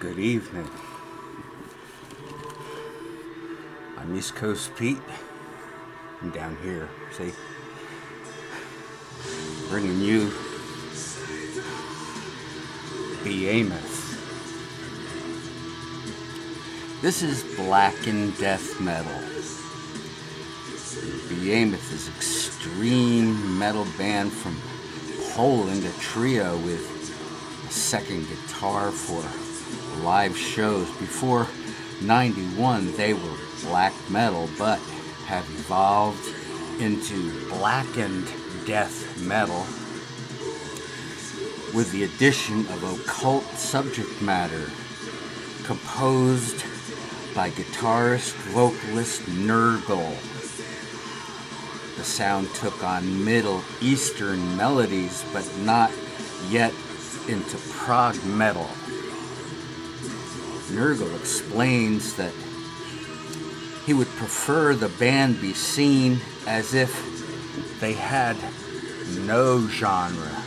Good evening. I'm East Coast Pete. I'm down here, see, bringing you Behemoth. This is blackened death metal. Behemoth is extreme metal band from Poland, a trio with a second guitar for live shows. Before '91, they were black metal, but have evolved into blackened death metal with the addition of occult subject matter, composed by guitarist vocalist Nurgle. The sound took on Middle Eastern melodies, but not yet into prog metal. Nurgle explains that he would prefer the band be seen as if they had no genre.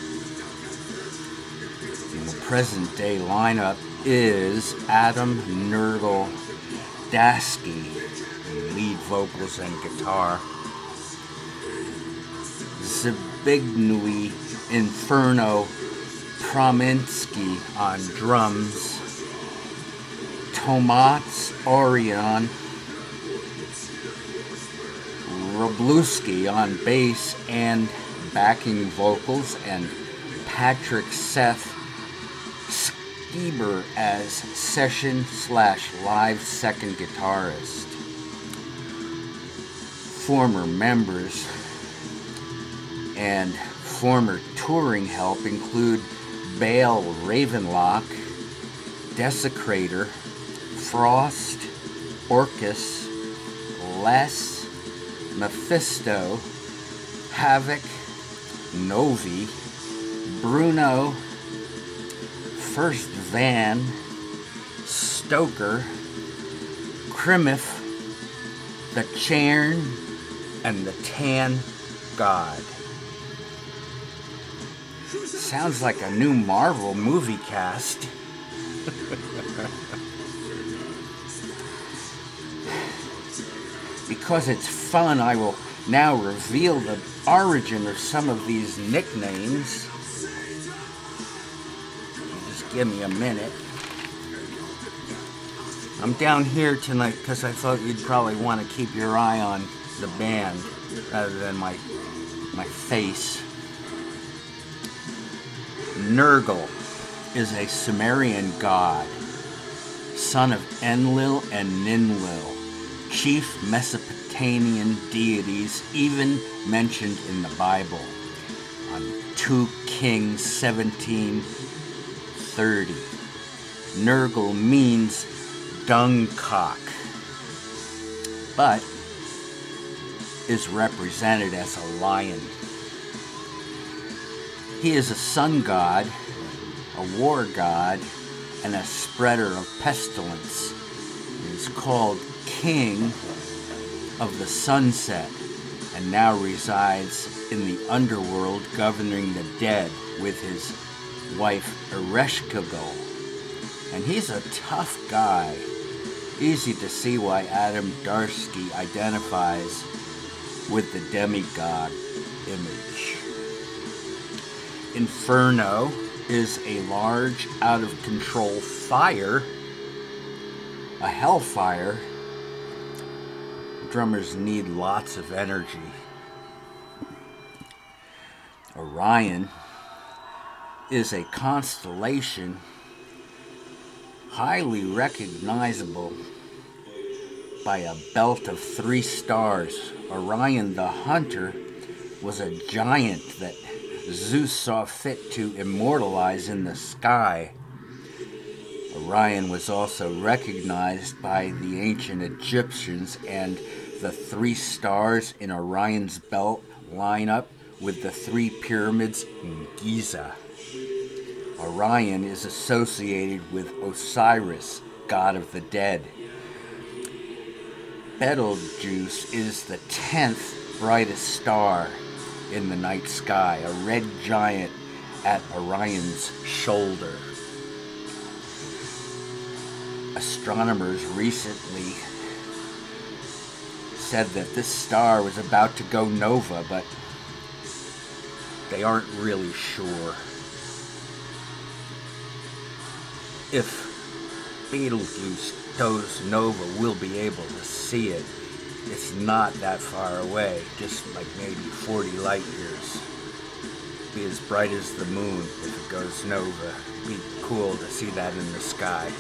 In the present day lineup is Adam Nurgle Daskey, lead vocals and guitar, Zbigniew Inferno Prominsky on drums, Tomasz Orion Wroblewski on bass and backing vocals, and Patrick Seth Skieber as session/live second guitarist. Former members and former touring help include Bale Ravenlock, Desecrator, Frost, Orcus, Les, Mephisto, Havoc, Novi, Bruno, First Van, Stoker, Krimif, The Cairn, and The Tan God. Sounds like a new Marvel movie cast. Because it's fun, I will now reveal the origin of some of these nicknames. Just give me a minute. I'm down here tonight because I thought you'd probably want to keep your eye on the band rather than my face. Nurgle is a Sumerian god, son of Enlil and Ninlil, chief Mesopotamian deities even mentioned in the Bible on 2 Kings 17:30. Nurgle means dung cock, but is represented as a lion. He is a sun god, a war god, and a spreader of pestilence. He is called King of the Sunset, and now resides in the underworld governing the dead with his wife Ereshkigal. And he's a tough guy. Easy to see why Adam Darsky identifies with the demigod image. Inferno is a large, out-of-control fire, a hellfire. Drummers need lots of energy. Orion is a constellation highly recognizable by a belt of 3 stars. Orion the Hunter was a giant that Zeus saw fit to immortalize in the sky. Orion was also recognized by the ancient Egyptians, and the 3 stars in Orion's belt line up with the 3 pyramids in Giza. Orion is associated with Osiris, god of the dead. Betelgeuse is the 10th brightest star in the night sky, a red giant at Orion's shoulder. astronomers recently said that this star was about to go nova, but they aren't really sure. If Betelgeuse goes nova, we'll be able to see it. It's not that far away, just like maybe 40 light years. Be as bright as the moon if it goes nova. Be cool to see that in the sky.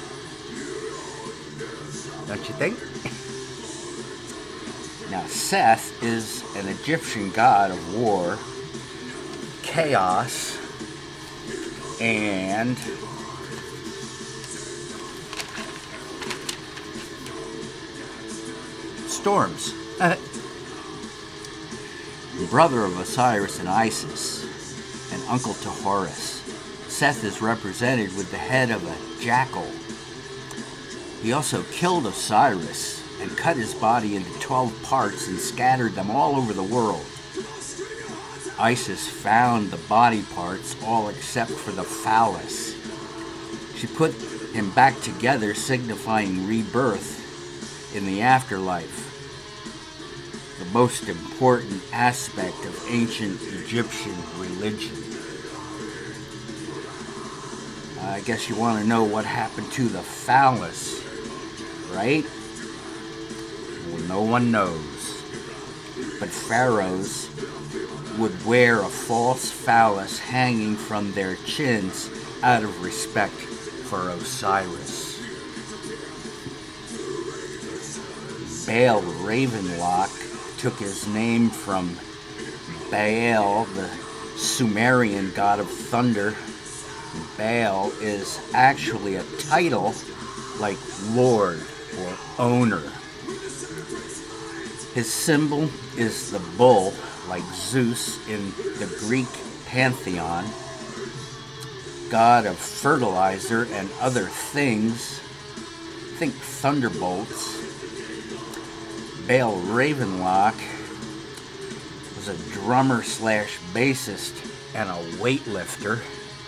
Don't you think? Now, Seth is an Egyptian god of war, chaos, and storms. Brother of Osiris and Isis, and uncle to Horus. Seth is represented with the head of a jackal. He also killed Osiris and cut his body into 12 parts and scattered them all over the world. Isis found the body parts, all except for the phallus. She put him back together, signifying rebirth in the afterlife, the most important aspect of ancient Egyptian religion. I guess you want to know what happened to the phallus, right? Well, no one knows. But pharaohs would wear a false phallus hanging from their chins out of respect for Osiris. Baal Ravenlock took his name from Baal, the Sumerian god of thunder. Baal is actually a title like Lord or Owner. His symbol is the bull, like Zeus in the Greek pantheon, god of fertilizer and other things. Think thunderbolts. Baal Ravenlock was a drummer slash bassist and a weightlifter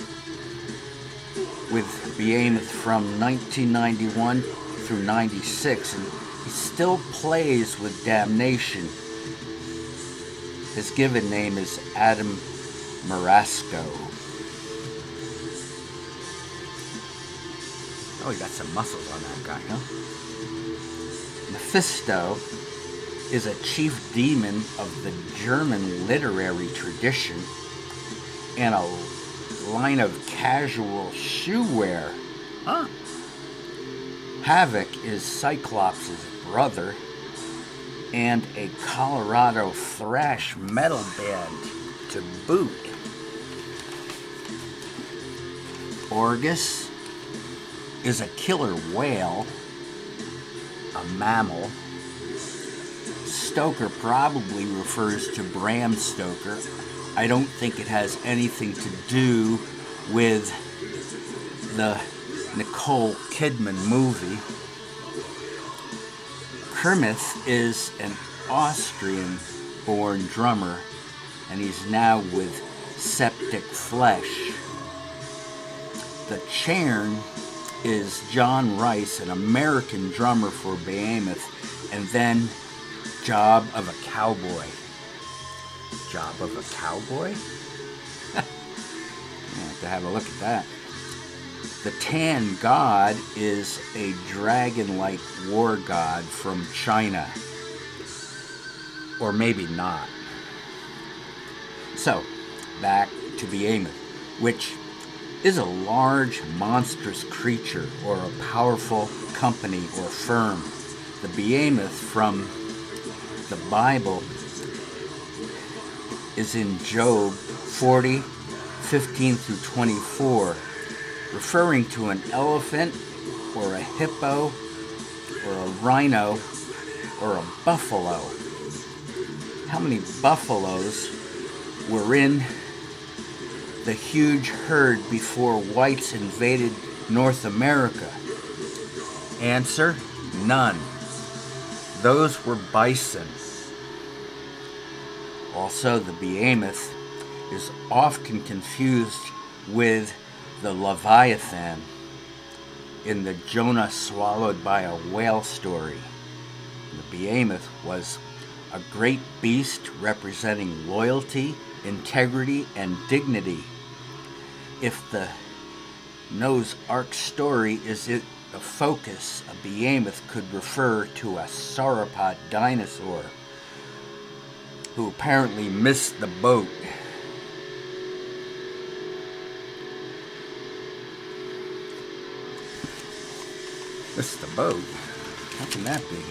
with Behemoth from 1991 through 96, and he still plays with Damnation. His given name is Adam Marasco. Oh, he got some muscles on that guy, huh? Mephisto is a chief demon of the German literary tradition and a line of casual shoe wear. Huh? Havoc is Cyclops' brother and a Colorado thrash metal band to boot. Orgus is a killer whale, a mammal. Stoker probably refers to Bram Stoker. I don't think it has anything to do with the Nicole Kidman movie. Kermith is an Austrian-born drummer, and he's now with Septic Flesh. The Cairn is John Rice, an American drummer for Behemoth, and then Job of a Cowboy. Job of a Cowboy? I have to have a look at that. The Tan God is a dragon-like war god from China. Or maybe not. So, back to Behemoth, which is a large, monstrous creature or a powerful company or firm. The Behemoth from the Bible is in Job 40:15 through 24, referring to an elephant or a hippo or a rhino or a buffalo. How many buffaloes were in the huge herd before whites invaded North America? Answer: none. Those were bison. Also, the Behemoth is often confused with the Leviathan. in the Jonah swallowed by a whale story. The behemoth was a great beast representing loyalty, integrity, and dignity. If the Noah's Ark story is the focus, a behemoth could refer to a sauropod dinosaur who apparently missed the boat. Missed the boat? How can that be?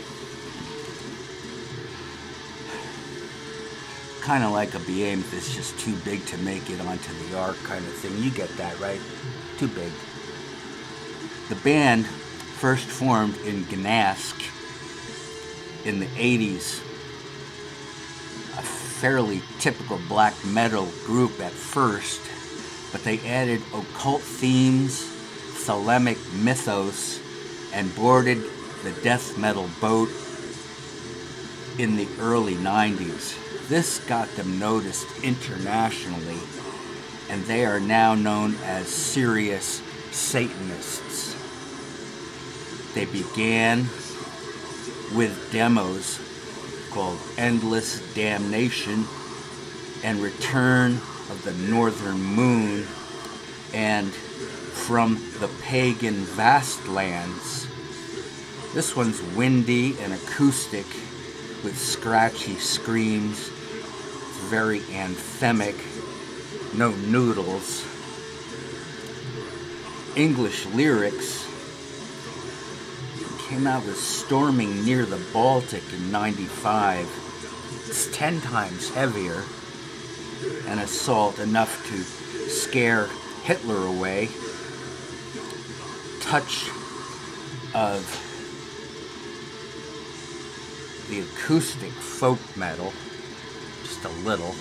Kind of like a behemoth that's just too big to make it onto the ark kind of thing. You get that, right? Too big. The band first formed in Gdansk in the 80s. A fairly typical black metal group at first, but they added occult themes, Thelemic mythos, and boarded the death metal boat in the early 90s. This got them noticed internationally, and they are now known as serious Satanists. They began with demos called Endless Damnation and Return of the Northern Moon and From the Pagan Vastlands. This one's windy and acoustic with scratchy screams. It's very anthemic. No noodles. English lyrics. Came out with Storming Near the Baltic in '95. It's 10 times heavier. An assault enough to scare Hitler away. Touch of the acoustic folk metal, just a little.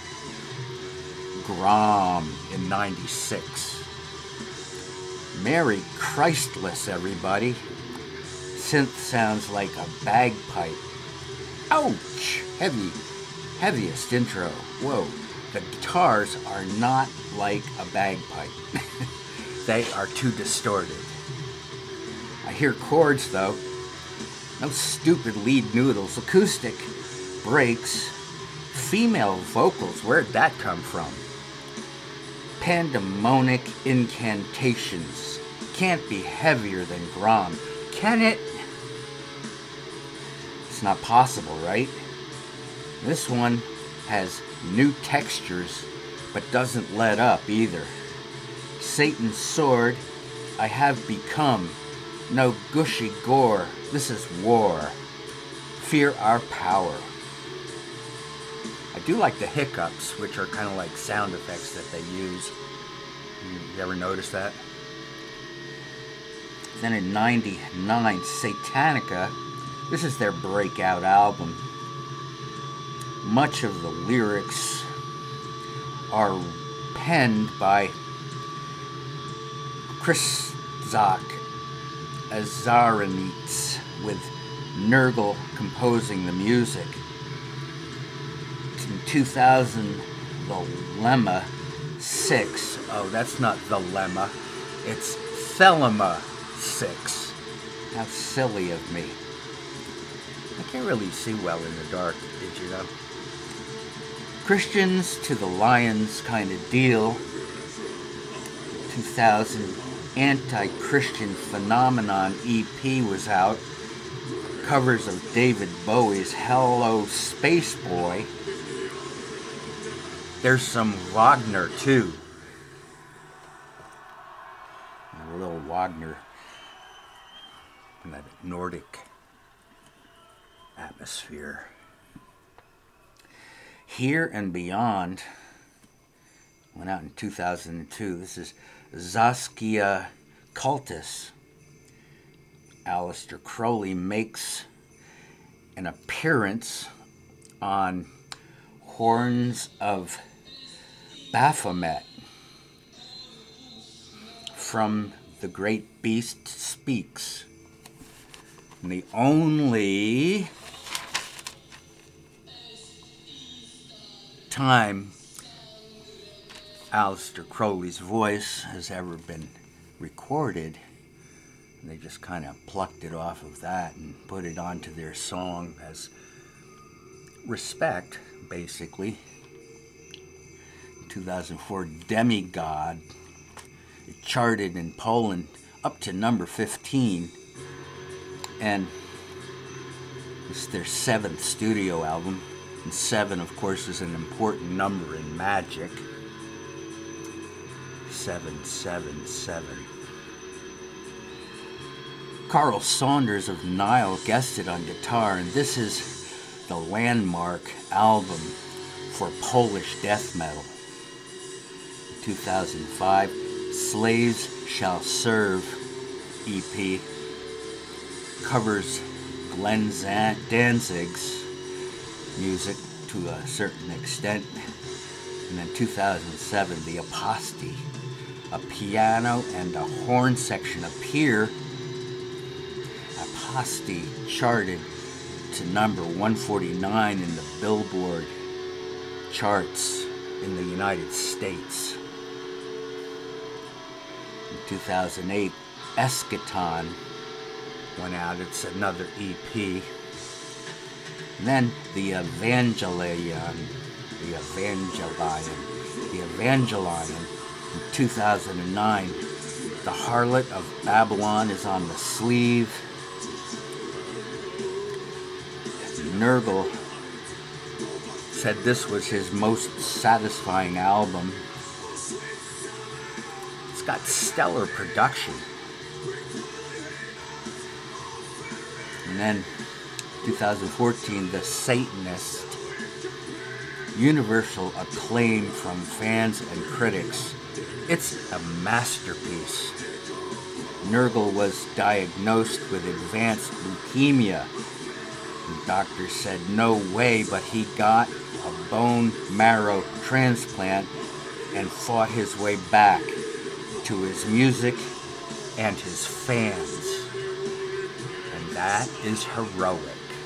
Grom in '96. Merry Christless, everybody. Synth sounds like a bagpipe. Ouch! Heaviest intro. Whoa. The guitars are not like a bagpipe. They are too distorted. I hear chords though. No stupid lead noodles. Acoustic breaks. Female vocals. Where'd that come from? Pandemonic incantations. Can't be heavier than Grom. Can it? It's not possible, right? This one has new textures, but doesn't let up either. Satan's sword, I have become. No gushy gore, this is war. Fear our power. I do like the hiccups, which are kind of like sound effects that they use. You ever notice that? Then in '99, Satanica, this is their breakout album. Much of the lyrics are penned by Krzysztof Azaranits, with Nergal composing the music. In 2000, the Lemma 6, oh, that's not the Lemma, it's Thelema 6. How silly of me. I can't really see well in the dark, did you know? Christians to the Lions kind of deal. 2000, Anti-Christian Phenomenon EP was out. Covers of David Bowie's Hello Space Boy. There's some Wagner too. A little Wagner in that Nordic atmosphere. Here and Beyond went out in 2002. This is Saskia Cultus. Aleister Crowley makes an appearance on Horns of Baphomet. From the Great Beast Speaks. And the only time Aleister Crowley's voice has ever been recorded They just kind of plucked it off of that and put it onto their song as respect, basically. 2004, Demigod. It charted in Poland up to number 15, and it's their 7th studio album, and 7, of course, is an important number in magic. 777. Carl Saunders of Nile guested on guitar, and this is the landmark album for Polish death metal. 2005, Slaves Shall Serve EP covers Glenn Danzig's music to a certain extent. And then 2007, The Aposty, a piano and a horn section appear. Aposty charted to number 149 in the Billboard charts in the United States. In 2008, Eschaton went out. It's another EP. And then the Evangelion in 2009. The Harlot of Babylon is on the sleeve. Nergal said this was his most satisfying album. It's got stellar production. And then 2014, The Satanist. Universal acclaim from fans and critics. It's a masterpiece. Nergal was diagnosed with advanced leukemia. The doctor said no way, but he got a bone marrow transplant and fought his way back to his music and his fans. And that is heroic.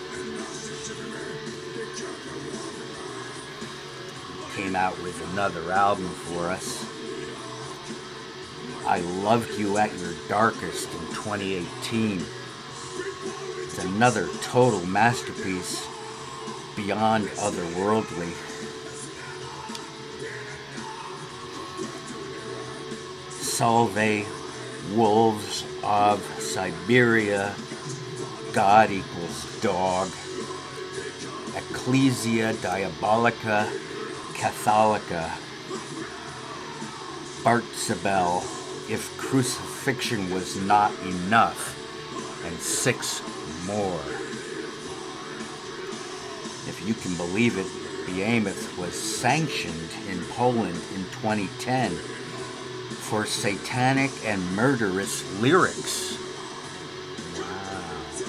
He came out with another album for us. I Loved You at Your Darkest in 2018. It's another total masterpiece beyond otherworldly. Salve, Wolves of Siberia, God equals Dog, Ecclesia Diabolica Catholica, Bartzabel, If Crucifixion Was Not Enough, and 6 more. If you can believe it, Behemoth was sanctioned in Poland in 2010 for satanic and murderous lyrics. Wow.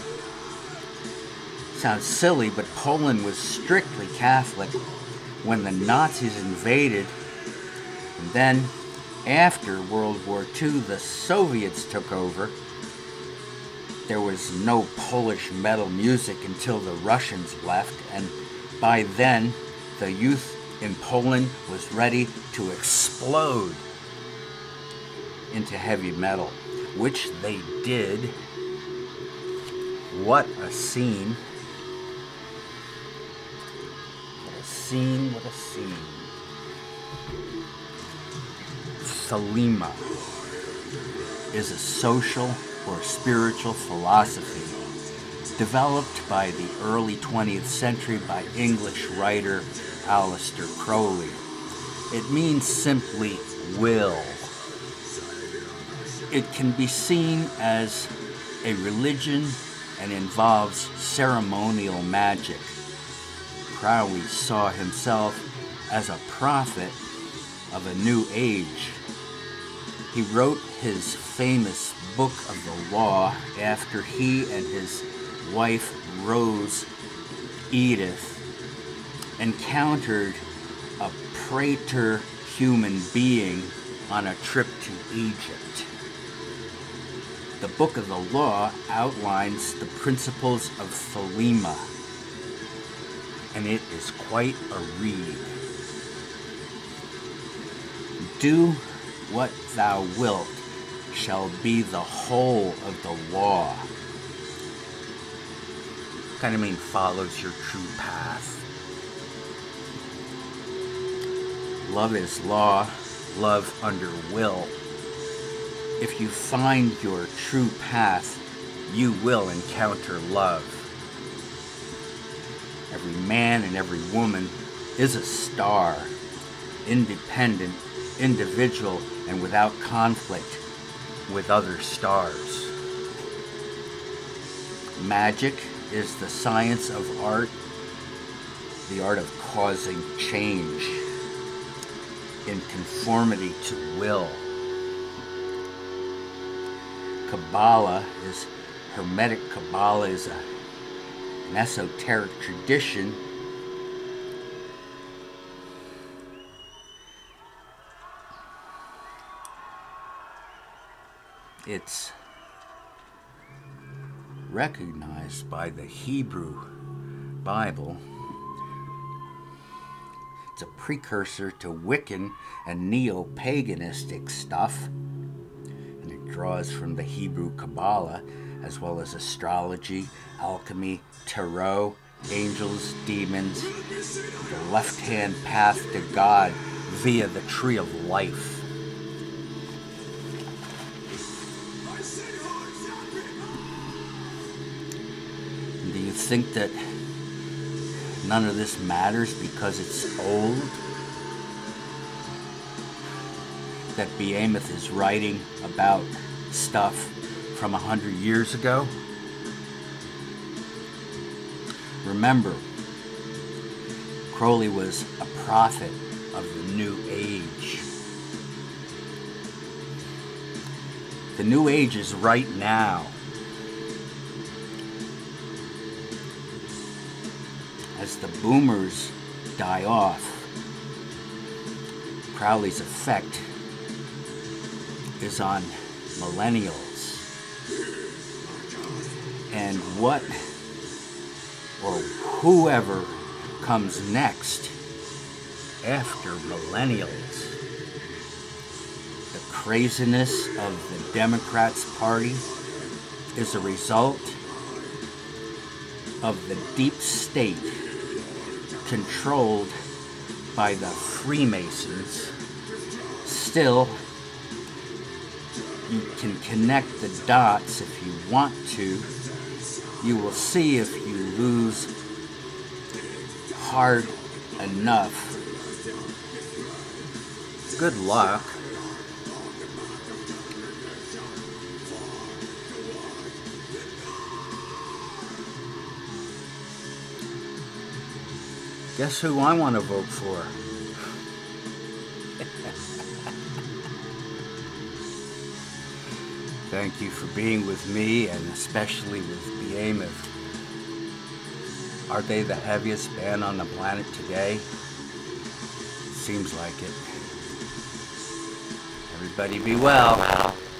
Sounds silly, but Poland was strictly Catholic when the Nazis invaded, and then after World War II, the Soviets took over. There was no Polish metal music until the Russians left, and by then, the youth in Poland was ready to explode into heavy metal, which they did. What a scene. What a scene, what a scene. Thelema is a social or spiritual philosophy developed by the early 20th century by English writer Aleister Crowley. It means simply will. It can be seen as a religion and involves ceremonial magic. Crowley saw himself as a prophet of a new age. He wrote his famous Book of the Law after he and his wife Rose Edith encountered a praetor human being on a trip to Egypt. The Book of the Law outlines the principles of Thelema, and it is quite a read. Do what thou wilt, shall be the whole of the law. Kind of mean follows your true path. Love is law, love under will. If you find your true path, you will encounter love. Every man and every woman is a star, independent, individual, and without conflict with other stars. Magic is the science of art, the art of causing change in conformity to will. Kabbalah is Hermetic Kabbalah is an esoteric tradition it's recognized by the Hebrew Bible. It's a precursor to Wiccan and neo-paganistic stuff, and it draws from the Hebrew Kabbalah as well as astrology, alchemy, tarot, angels, demons, the left-hand path to God via the tree of life. Do you think that none of this matters because it's old? That Behemoth is writing about stuff from 100 years ago? Remember, Crowley was a prophet of the New Age. The New Age is right now. As the boomers die off, Crowley's effect is on millennials. And what or whoever comes next after millennials, the craziness of the Democrats Party is a result of the deep state controlled by the Freemasons. Still, you can connect the dots if you want to. You will see if you lose hard enough. Good luck. Guess who I want to vote for? Thank you for being with me, and especially with Behemoth. Are they the heaviest band on the planet today? Seems like it. Everybody be well.